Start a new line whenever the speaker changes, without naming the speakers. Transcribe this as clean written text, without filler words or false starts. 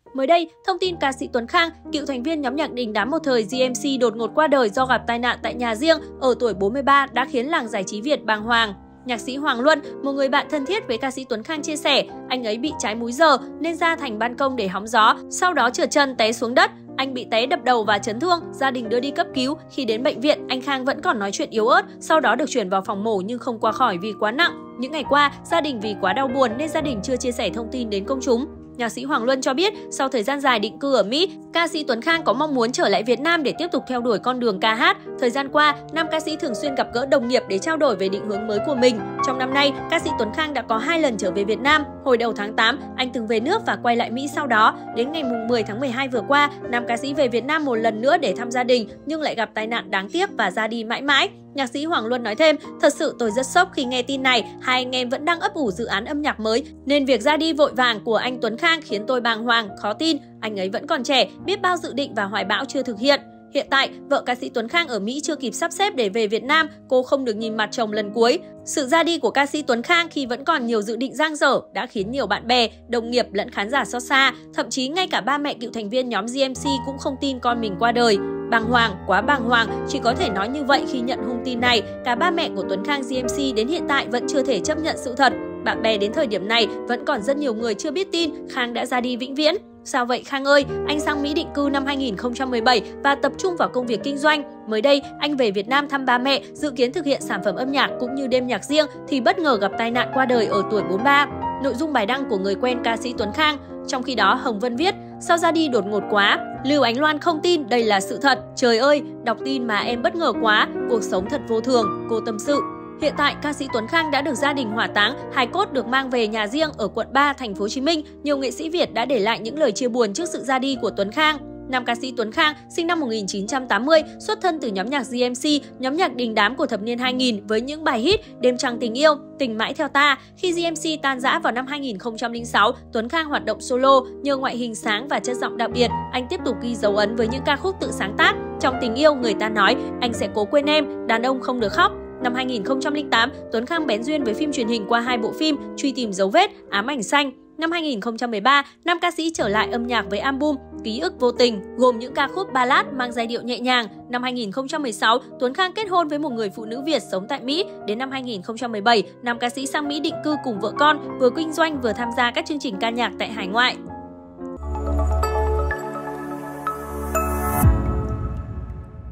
Mới đây, thông tin ca sĩ Tuấn Khang, cựu thành viên nhóm nhạc đình đám một thời GMC đột ngột qua đời do gặp tai nạn tại nhà riêng ở tuổi 43 đã khiến làng giải trí Việt bàng hoàng. Nhạc sĩ Hoàng Luân, một người bạn thân thiết với ca sĩ Tuấn Khang chia sẻ, anh ấy bị trái múi giờ nên ra thành ban công để hóng gió, sau đó trượt chân té xuống đất. Anh bị té đập đầu và chấn thương, gia đình đưa đi cấp cứu. Khi đến bệnh viện, anh Khang vẫn còn nói chuyện yếu ớt, sau đó được chuyển vào phòng mổ nhưng không qua khỏi vì quá nặng. Những ngày qua, gia đình vì quá đau buồn nên gia đình chưa chia sẻ thông tin đến công chúng. Nhạc sĩ Hoàng Luân cho biết, sau thời gian dài định cư ở Mỹ, ca sĩ Tuấn Khang có mong muốn trở lại Việt Nam để tiếp tục theo đuổi con đường ca hát. Thời gian qua, nam ca sĩ thường xuyên gặp gỡ đồng nghiệp để trao đổi về định hướng mới của mình. Trong năm nay, ca sĩ Tuấn Khang đã có 2 lần trở về Việt Nam. Hồi đầu tháng 8, anh từng về nước và quay lại Mỹ sau đó. Đến ngày 10 tháng 12 vừa qua, nam ca sĩ về Việt Nam một lần nữa để thăm gia đình nhưng lại gặp tai nạn đáng tiếc và ra đi mãi mãi. Nhạc sĩ Hoàng Luân nói thêm, thật sự tôi rất sốc khi nghe tin này, hai anh em vẫn đang ấp ủ dự án âm nhạc mới, nên việc ra đi vội vàng của anh Tuấn Khang khiến tôi bàng hoàng, khó tin, anh ấy vẫn còn trẻ, biết bao dự định và hoài bão chưa thực hiện. Hiện tại, vợ ca sĩ Tuấn Khang ở Mỹ chưa kịp sắp xếp để về Việt Nam, cô không được nhìn mặt chồng lần cuối. Sự ra đi của ca sĩ Tuấn Khang khi vẫn còn nhiều dự định dang dở đã khiến nhiều bạn bè, đồng nghiệp lẫn khán giả xót xa, thậm chí ngay cả ba mẹ cựu thành viên nhóm GMC cũng không tin con mình qua đời. Bàng hoàng, quá bàng hoàng, chỉ có thể nói như vậy khi nhận hung tin này, cả ba mẹ của Tuấn Khang GMC đến hiện tại vẫn chưa thể chấp nhận sự thật. Bạn bè đến thời điểm này vẫn còn rất nhiều người chưa biết tin Khang đã ra đi vĩnh viễn. Sao vậy Khang ơi? Anh sang Mỹ định cư năm 2017 và tập trung vào công việc kinh doanh. Mới đây, anh về Việt Nam thăm ba mẹ, dự kiến thực hiện sản phẩm âm nhạc cũng như đêm nhạc riêng thì bất ngờ gặp tai nạn qua đời ở tuổi 43. Nội dung bài đăng của người quen ca sĩ Tuấn Khang. Trong khi đó, Hồng Vân viết, sao ra đi đột ngột quá? Lưu Ánh Loan không tin đây là sự thật. Trời ơi, đọc tin mà em bất ngờ quá, cuộc sống thật vô thường, cô tâm sự. Hiện tại, ca sĩ Tuấn Khang đã được gia đình hỏa táng, hài cốt được mang về nhà riêng ở quận 3, thành phố Hồ Chí Minh. Nhiều nghệ sĩ Việt đã để lại những lời chia buồn trước sự ra đi của Tuấn Khang. Nam ca sĩ Tuấn Khang sinh năm 1980, xuất thân từ nhóm nhạc GMC, nhóm nhạc đình đám của thập niên 2000 với những bài hit Đêm trăng tình yêu, Tình mãi theo ta. Khi GMC tan rã vào năm 2006, Tuấn Khang hoạt động solo, nhờ ngoại hình sáng và chất giọng đặc biệt, anh tiếp tục ghi dấu ấn với những ca khúc tự sáng tác. Trong Tình yêu, người ta nói, anh sẽ cố quên em, đàn ông không được khóc. Năm 2008, Tuấn Khang bén duyên với phim truyền hình qua 2 bộ phim Truy tìm dấu vết, Ám ảnh xanh. Năm 2013, nam ca sĩ trở lại âm nhạc với album Ký ức vô tình, gồm những ca khúc ballad mang giai điệu nhẹ nhàng. Năm 2016, Tuấn Khang kết hôn với một người phụ nữ Việt sống tại Mỹ. Đến năm 2017, nam ca sĩ sang Mỹ định cư cùng vợ con, vừa kinh doanh vừa tham gia các chương trình ca nhạc tại hải ngoại.